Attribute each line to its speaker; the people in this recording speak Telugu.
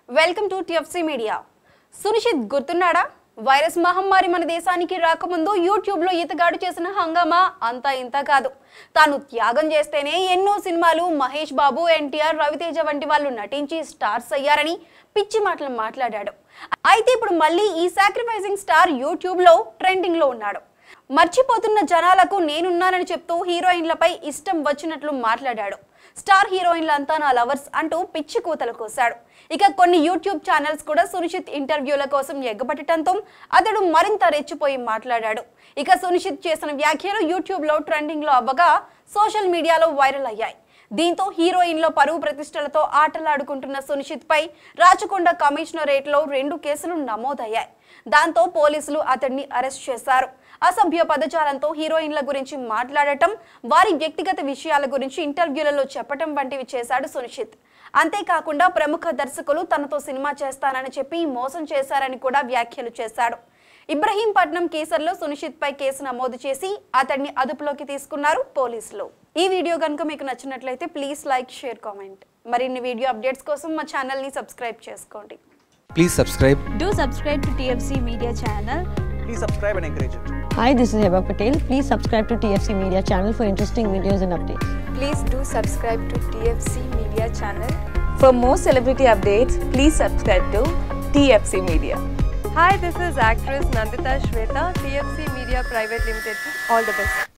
Speaker 1: Welcome to TFC media. Sunishit గుర్తున్నాడా? వైరస్ మహమ్మారి మన దేశానికి రాకముందు యూట్యూబ్ లో ఈతగాడు చేసిన హంగామా అంతా ఇంత కాదు. తాను త్యాగం చేస్తేనే ఎన్నో సినిమాలు మహేష్ బాబు, ఎన్టీఆర్, రవితేజ వంటి వాళ్ళు నటించి స్టార్స్ అయ్యారని పిచ్చి మాటలు మాట్లాడాడు. అయితే ఇప్పుడు మళ్ళీ ఈ సాక్రిఫైసింగ్ స్టార్ యూట్యూబ్ లో ట్రెండింగ్ లో ఉన్నాడు. మర్చిపోతున్న జనాలకు నేనున్నానని చెప్తూ హీరోయిన్లపై ఇష్టం వచ్చినట్లు మాట్లాడాడు. స్టార్ హీరోయిన్లంతా నా లవర్స్ అంటూ పిచ్చి కూతలు కోశాడు. ఇక కొన్ని యూట్యూబ్ ఛానల్స్ కూడా సునిషిత్ ఇంటర్వ్యూల కోసం ఎగ్గబట్టడంతో అతడు మరింత రెచ్చిపోయి మాట్లాడాడు. ఇక సునిషిత్ చేసిన వ్యాఖ్యలు యూట్యూబ్ లో ట్రెండింగ్ లో అవ్వగా సోషల్ మీడియాలో వైరల్ అయ్యాయి. దీంతో హీరోయిన్లో పరువు ప్రతిష్టలతో ఆటలాడుకుంటున్న సునిషిత్ పై రాచకొండ కమిషనరేట్ లో 2 కేసులు నమోదయ్యాయి. దాంతో పోలీసులు అతడిని అరెస్ట్ చేశారు. అసభ్య పదజాలంతో హీరోయిన్ల గురించి మాట్లాడటం, వారి వ్యక్తిగత విషయాల గురించి ఇంటర్వ్యూలలో చెప్పటం వంటివి చేశాడు సునిషిత్. అంతేకాకుండా ప్రముఖ దర్శకులు తనతో సినిమా చేస్తానని చెప్పి మోసం చేశారని కూడా వ్యాఖ్యలు చేశాడు. ఇబ్రహీంపట్నం కేసులో సునిషిత్ పై కేసు నమోదు చేసి అతడిని అదుపులోకి తీసుకున్నారు పోలీసులు. ఈ వీడియో గనుక మీకు నచ్చినట్లయితే ప్లీజ్ లైక్, షేర్, కామెంట్. మరిన్ని వీడియో అప్డేట్స్ కోసం మా ఛానల్ ని సబ్స్క్రైబ్ చేసుకోండి.
Speaker 2: Please subscribe.
Speaker 3: Do subscribe to TFC Media channel.
Speaker 2: Please subscribe and encourage it.
Speaker 4: Hi, this is Heba Patel. Please subscribe to TFC Media channel for interesting videos and updates.
Speaker 5: Please do subscribe to TFC Media channel. For more celebrity updates, please subscribe to TFC Media.
Speaker 6: Hi, this is actress Nandita Shweta, TFC Media Private Limited. All the best.